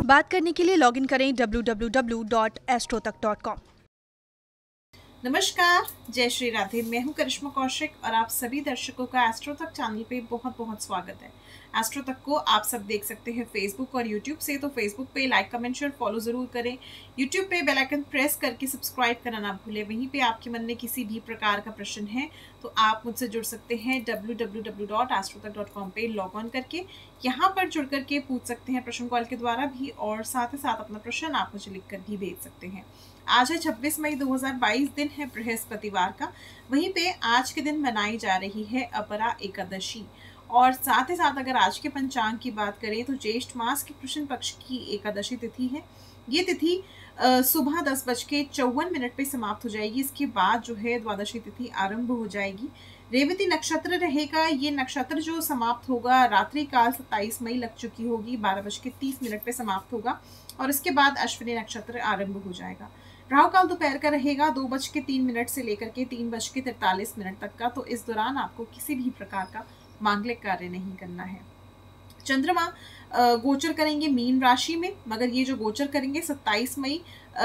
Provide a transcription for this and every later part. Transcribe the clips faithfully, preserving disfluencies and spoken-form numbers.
बात करने के लिए लॉगिन करें W W W dot astrotak dot com. नमस्कार, जय श्री राधे। मैं हूं करिश्मा कौशिक और आप सभी दर्शकों का एस्ट्रो तक चैनल पे बहुत बहुत स्वागत है। एस्ट्रो तक को आप सब देख सकते हैं फेसबुक और यूट्यूब से, तो फेसबुक पे लाइक कमेंट शेयर फॉलो जरूर करें। यूट्यूब पे बेल आइकन प्रेस करके सब्सक्राइब करना ना भूलें। वहीं पे आपके मन में किसी भी प्रकार का प्रश्न है तो आप मुझसे जुड़ सकते हैं W W W dot astrotak dot com पे लॉग ऑन करके। यहाँ पर जुड़ करके पूछ सकते हैं प्रश्न कॉल के द्वारा भी, और साथ ही साथ अपना प्रश्न आप मुझे लिख कर भी भेज सकते हैं। आज है छब्बीस मई दो हज़ार बाईस, दिन है बृहस्पतिवार का। वहीं पे आज के दिन मनाई जा रही है अपरा एकादशी। और साथ ही साथ अगर आज के पंचांग की बात करें तो ज्येष्ठ मास के कृष्ण पक्ष की एकादशी तिथि है। ये तिथि सुबह दस बज के चौवन मिनट पे समाप्त हो जाएगी। इसके बाद जो है द्वादशी तिथि आरंभ हो जाएगी। रेवती नक्षत्र रहेगा। ये नक्षत्र जो समाप्त होगा रात्रि काल सत्ताईस मई लग चुकी होगी, बारह बज के तीस मिनट पे समाप्त होगा और इसके बाद अश्विनी नक्षत्र आरंभ हो जाएगा। राहु काल दोपहर का रहेगा दो बज के तीन मिनट से लेकर के तीन बज के तैतालीस मिनट तक का। तो इस दौरान आपको किसी भी प्रकार का मांगलिक कार्य नहीं करना है। चंद्रमा गोचर करेंगे मीन राशि में, मगर ये जो गोचर करेंगे सत्ताईस मई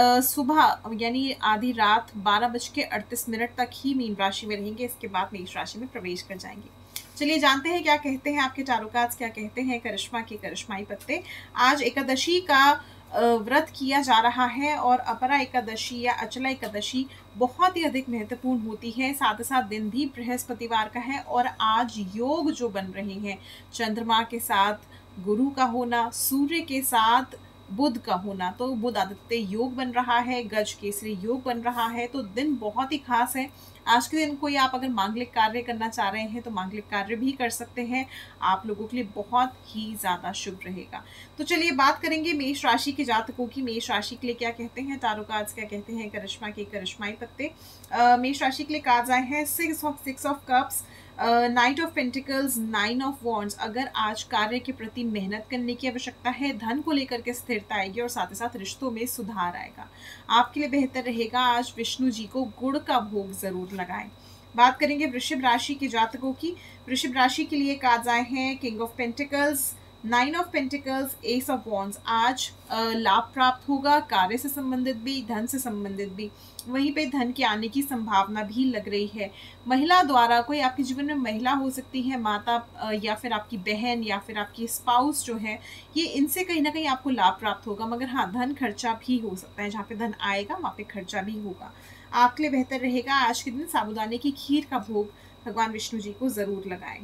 सुबह यानी आधी रात बारह बज के अड़तीस मिनट तक ही मीन राशि में रहेंगे। इसके बाद मेष राशि में प्रवेश कर जाएंगे। चलिए जानते हैं क्या कहते हैं आपके चारों कार्ड्स, क्या कहते हैं करिश्मा के करिश्माई पत्ते। आज एकादशी का व्रत किया जा रहा है और अपरा एकादशी या अचला एकादशी बहुत ही अधिक महत्वपूर्ण होती है। साथ ही साथ दिन भी बृहस्पतिवार का है और आज योग जो बन रहे हैं, चंद्रमा के साथ गुरु का होना, सूर्य के साथ बुध का होना, तो बुध आदित्य योग बन रहा है, गज केसरी योग बन रहा है। तो दिन बहुत ही खास है। आज के दिन कोई आप अगर मांगलिक कार्य करना चाह रहे हैं तो मांगलिक कार्य भी कर सकते हैं। आप लोगों के लिए बहुत ही ज्यादा शुभ रहेगा। तो चलिए बात करेंगे मेष राशि के जातकों की। मेष राशि के लिए क्या कहते हैं तारो कार्ड्स, क्या कहते हैं करिश्मा के करिश्माई पत्ते। मेष राशि के लिए कार्ड्स आए हैं six of six of cups, knight of pentacles, nine of wands. अगर आज कार्य के प्रति मेहनत करने की आवश्यकता है, धन को लेकर के स्थिरता आएगी और साथ ही साथ रिश्तों में सुधार आएगा। आपके लिए बेहतर रहेगा आज विष्णु जी को गुड़ का भोग जरूर लगाएं। बात करेंगे वृषभ राशि के जातकों की। वृषभ राशि के लिए कार्ड्स आए हैं king of pentacles, nine of pentacles, ace of wands. आज लाभ प्राप्त होगा, कार्य से संबंधित भी, धन से संबंधित भी। वहीं पे धन के आने की संभावना भी लग रही है। महिला द्वारा, कोई आपके जीवन में महिला हो सकती है, माता या फिर आपकी बहन या फिर आपकी स्पाउस जो है, ये इनसे कहीं ना कहीं आपको लाभ प्राप्त होगा। मगर हाँ, धन खर्चा भी हो सकता है। जहाँ पे धन आएगा वहाँ पे खर्चा भी होगा। आपके लिए बेहतर रहेगा आज के दिन साबूदाने की खीर का भोग भगवान विष्णु जी को जरूर लगाएं।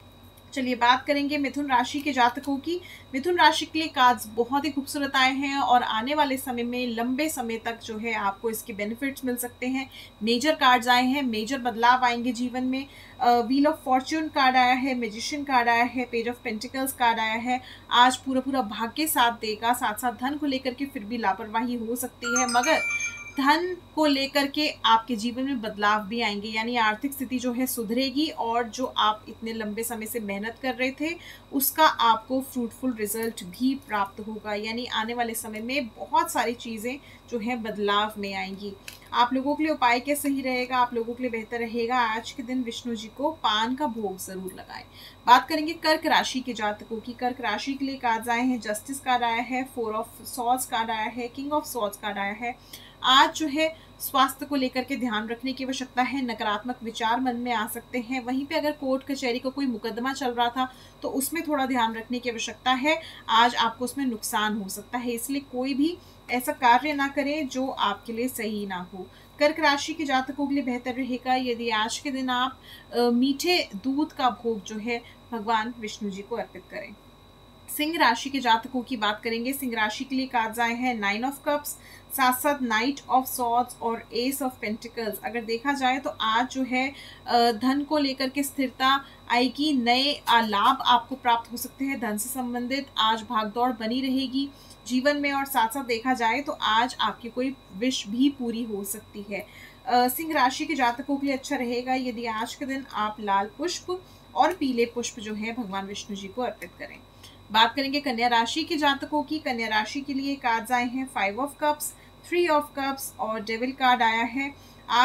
चलिए बात करेंगे मिथुन राशि के जातकों की। मिथुन राशि के लिए कार्ड्स बहुत ही खूबसूरत आए हैं और आने वाले समय में लंबे समय तक जो है आपको इसके बेनिफिट्स मिल सकते हैं। मेजर कार्ड्स आए हैं, मेजर बदलाव आएंगे जीवन में। व्हील ऑफ फॉर्च्यून कार्ड आया है, मैजिशियन कार्ड आया है, पेज ऑफ पेंटिकल्स कार्ड आया है। आज पूरा पूरा भाग्य साथ देगा। साथ साथ धन को लेकर के फिर भी लापरवाही हो सकती है, मगर धन को लेकर के आपके जीवन में बदलाव भी आएंगे। यानी आर्थिक स्थिति जो है सुधरेगी और जो आप इतने लंबे समय से मेहनत कर रहे थे उसका आपको फ्रूटफुल रिजल्ट भी प्राप्त होगा। यानी आने वाले समय में बहुत सारी चीज़ें जो है बदलाव में आएंगी। आप लोगों के लिए उपाय क्या सही रहेगा, आप लोगों के लिए बेहतर रहेगा आज के दिन विष्णु जी को पान का भोग जरूर लगाएं। बात करेंगे कर्क राशि के जातकों की। कर्क राशि के लिए कार्ड आए हैं, जस्टिस कार्ड आया है, फोर ऑफ सॉर्ड्स कार्ड आया है, किंग ऑफ सॉर्ड्स कार्ड आया है। आज जो है स्वास्थ्य को लेकर के ध्यान रखने की आवश्यकता है। नकारात्मक विचार मन में आ सकते हैं। वहीं पे अगर कोर्ट कचहरी का कोई मुकदमा चल रहा था तो उसमें थोड़ा ध्यान रखने की आवश्यकता है। आज आपको उसमें नुकसान हो सकता है, इसलिए कोई भी ऐसा कार्य ना करें जो आपके लिए सही ना हो। कर्क राशि के जातकों के लिए बेहतर रहेगा यदि आज के दिन आप मीठे दूध का भोग जो है भगवान विष्णु जी को अर्पित करें। सिंह राशि के जातकों की बात करेंगे। सिंह राशि के लिए कार्ड्स आए हैं नाइन ऑफ कप्स, साथ साथ नाइट ऑफ सॉर्ड्स और एस ऑफ पेंटिकल्स। अगर देखा जाए तो आज जो है धन को लेकर के स्थिरता आएगी, नए लाभ आपको प्राप्त हो सकते हैं धन से संबंधित। आज भागदौड़ बनी रहेगी जीवन में और साथ साथ देखा जाए तो आज आपकी कोई विश भी पूरी हो सकती है। सिंह राशि के जातकों के लिए अच्छा रहेगा यदि आज के दिन आप लाल पुष्प और पीले पुष्प जो है भगवान विष्णु जी को अर्पित करें। बात करेंगे कन्या राशि के जातकों की। कन्या राशि के लिए कार्ड्स आए हैं five of cups, three of cups और डेविल कार्ड आया है। आज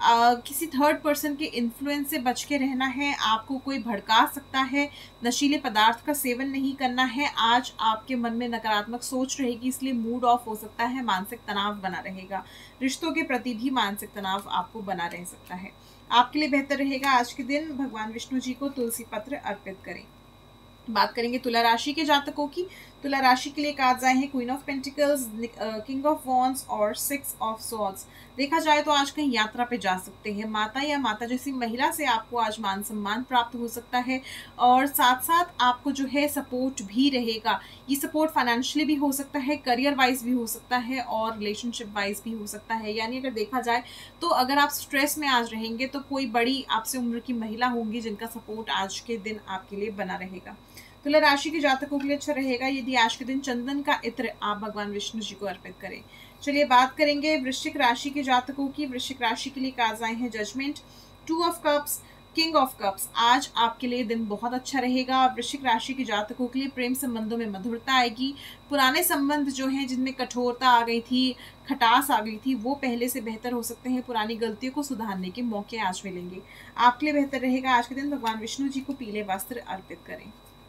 आ, किसी थर्ड पर्सन के इन्फ्लुएंस से बच के रहना है। आपको कोई भड़का सकता है। नशीले पदार्थ का सेवन नहीं करना है। आज आपके मन में नकारात्मक सोच रहेगी, इसलिए मूड ऑफ हो सकता है। मानसिक तनाव बना रहेगा। रिश्तों के प्रति भी मानसिक तनाव आपको बना रह सकता है। आपके लिए बेहतर रहेगा आज के दिन भगवान विष्णु जी को तुलसी पत्र अर्पित करें। बात करेंगे तुला राशि के जातकों की। तुला राशि के लिए कार्ड्स आए हैं queen of pentacles, king of wands और सिक्स ऑफ सॉर्ड्स। देखा जाए तो आज कहीं यात्रा पे जा सकते हैं। माता या माता जैसी महिला से आपको आज मान सम्मान प्राप्त हो सकता है और साथ साथ आपको जो है सपोर्ट भी रहेगा। ये सपोर्ट फाइनेंशियली भी हो सकता है, करियर वाइज भी हो सकता है और रिलेशनशिप वाइज भी हो सकता है। यानी अगर देखा जाए तो अगर आप स्ट्रेस में आज रहेंगे तो कोई बड़ी आपसे उम्र की महिला होंगी जिनका सपोर्ट आज के दिन आपके लिए बना रहेगा। तुला राशि के जातकों के लिए अच्छा रहेगा यदि आज के दिन चंदन का इत्र आप भगवान विष्णु जी को अर्पित करें। चलिए बात करेंगे वृश्चिक राशि के जातकों की। वृश्चिक राशि के लिए कार्ड्स आए हैं judgement, two of cups, king of cups. आज आपके लिए दिन बहुत अच्छा रहेगा। वृश्चिक राशि के जातकों के लिए प्रेम संबंधों में मधुरता आएगी। पुराने संबंध जो हैं जिनमें कठोरता आ गई थी, खटास आ गई थी, वो पहले से बेहतर हो सकते हैं। पुरानी गलतियों को सुधारने के मौके आज मिलेंगे। आपके लिए बेहतर रहेगा आज के दिन भगवान विष्णु जी को पीले वस्त्र अर्पित करें।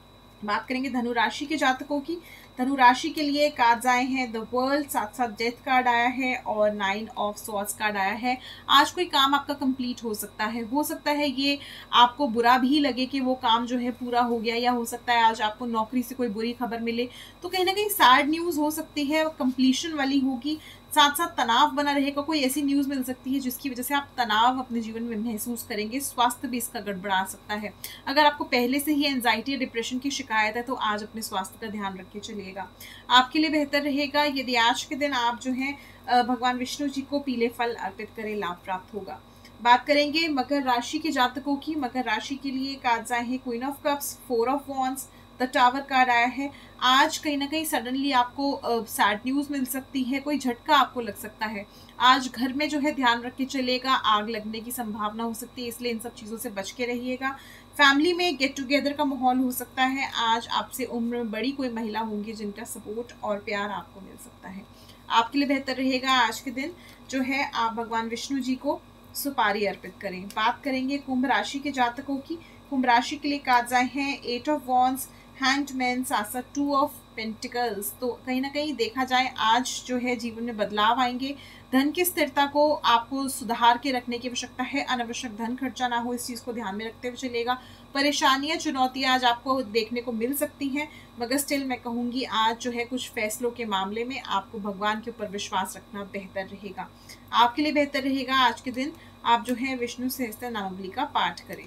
बात करेंगे धनु राशि के जातकों की। धनु राशि के लिए कार्ड्स आए हैं द वर्ल्ड, साथ साथ डेथ कार्ड आया है और नाइन ऑफ सॉर्ड्स कार्ड आया है। आज कोई काम आपका कंप्लीट हो सकता है। हो सकता है ये आपको बुरा भी लगे कि वो काम जो है पूरा हो गया, या हो सकता है आज आपको नौकरी से कोई बुरी खबर मिले तो कहीं ना कहीं सैड न्यूज़ हो सकती है, कंप्लीशन वाली होगी। साथ साथ तनाव बना रहेगा। कोई ऐसी न्यूज़ मिल सकती है जिसकी वजह से आप तनाव अपने जीवन में महसूस करेंगे। स्वास्थ्य भी इसका गड़बड़ा सकता है। अगर आपको पहले से ही एंजाइटी या डिप्रेशन की शिकायत है तो आज अपने स्वास्थ्य का ध्यान रख के चलिएगा। आपके लिए बेहतर रहेगा यदि आज के दिन आप जो है भगवान विष्णु जी को पीले फल अर्पित करें, लाभ प्राप्त होगा। बात करेंगे मकर राशि के जातकों की। मकर राशि के लिए कार्ड्स आए हैं queen of cups, four of wands, the tower card आया है। आज कहीं ना कहीं सडनली आपको सैड न्यूज़ मिल सकती है, कोई झटका आपको लग सकता है। आज घर में जो है ध्यान रख के चलेगा, आग लगने की संभावना हो सकती है, इसलिए इन सब चीज़ों से बच के रहिएगा। फैमिली में गेट टुगेदर का माहौल हो सकता है। आज आपसे उम्र में बड़ी कोई महिला होंगी जिनका सपोर्ट और प्यार आपको मिल सकता है। आपके लिए बेहतर रहेगा आज के दिन जो है आप भगवान विष्णु जी को सुपारी अर्पित करें। बात करेंगे कुंभ राशि के जातकों की। कुंभ राशि के लिए कार्ड्स आए हैं एट ऑफ वॉन्ड्स, हैंडमैन, साथ साथ टू ऑफ पेंटिकल्स। तो कहीं ना कहीं देखा जाए आज जो है जीवन में बदलाव आएंगे। धन की स्थिरता को आपको सुधार के रखने की आवश्यकता है। अनावश्यक धन खर्चा ना हो, इस चीज़ को ध्यान में रखते हुए चलेगा। परेशानियां, चुनौतियां आज आपको देखने को मिल सकती हैं, मगर स्टिल मैं कहूँगी आज जो है कुछ फैसलों के मामले में आपको भगवान के ऊपर विश्वास रखना बेहतर रहेगा। आपके लिए बेहतर रहेगा आज के दिन आप जो है विष्णु सहस्त्र नामावली का पाठ करें।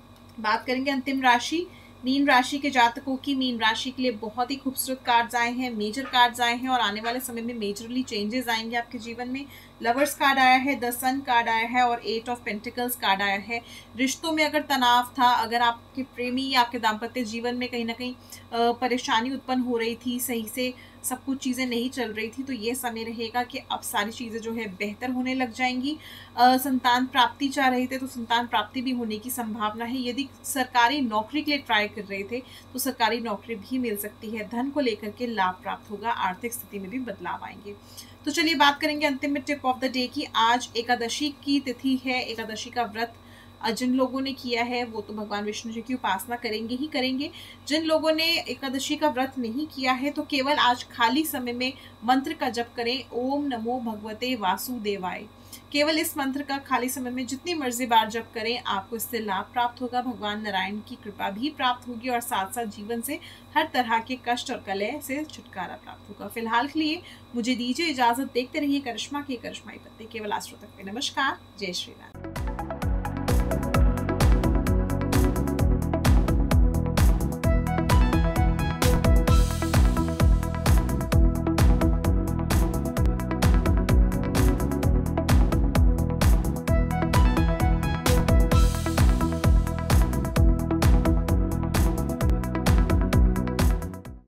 बात करेंगे अंतिम राशि मीन राशि के जातकों की। मीन राशि के लिए बहुत ही खूबसूरत कार्ड्स आए हैं, मेजर कार्ड्स आए हैं और आने वाले समय में मेजरली चेंजेस आएंगे आपके जीवन में। लवर्स कार्ड आया है, द सन कार्ड आया है और एट ऑफ पेंटिकल्स कार्ड आया है। रिश्तों में अगर तनाव था, अगर आपके प्रेमी या आपके दाम्पत्य जीवन में कहीं ना कहीं परेशानी उत्पन्न हो रही थी, सही से सब कुछ चीज़ें नहीं चल रही थी, तो ये समय रहेगा कि अब सारी चीज़ें जो है बेहतर होने लग जाएंगी। आ, संतान प्राप्ति चाह रहे थे तो संतान प्राप्ति भी होने की संभावना है। यदि सरकारी नौकरी के लिए ट्राई कर रहे थे तो सरकारी नौकरी भी मिल सकती है। धन को लेकर के लाभ प्राप्त होगा। आर्थिक स्थिति में भी बदलाव आएंगे। तो चलिए बात करेंगे अंतिम में टिप ऑफ द डे की। आज एकादशी की तिथि है। एकादशी का व्रत जिन लोगों ने किया है वो तो भगवान विष्णु जी की उपासना करेंगे ही करेंगे। जिन लोगों ने एकादशी का व्रत नहीं किया है तो केवल आज खाली समय में मंत्र का जप करें, ओम नमो भगवते वासुदेवाय। केवल इस मंत्र का खाली समय में जितनी मर्जी बार जप करें, आपको इससे लाभ प्राप्त होगा। भगवान नारायण की कृपा भी प्राप्त होगी और साथ साथ जीवन से हर तरह के कष्ट और कलह से छुटकारा प्राप्त होगा। फिलहाल के लिए मुझे दीजिए इजाजत। देखते रहिए करिश्मा के करिश्माई पत्ते केवल एस्ट्रो तक पे। नमस्कार, जय श्री राम।